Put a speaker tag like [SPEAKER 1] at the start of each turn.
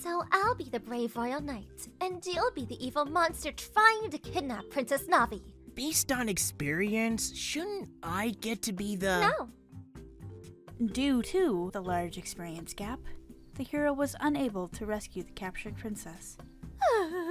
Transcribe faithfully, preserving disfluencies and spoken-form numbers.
[SPEAKER 1] So I'll be the brave royal knight, and you'll be the evil monster trying to kidnap Princess Navi.
[SPEAKER 2] Based on experience, shouldn't I get to be the...
[SPEAKER 1] No.
[SPEAKER 3] Due to the large experience gap, the hero was unable to rescue the captured princess.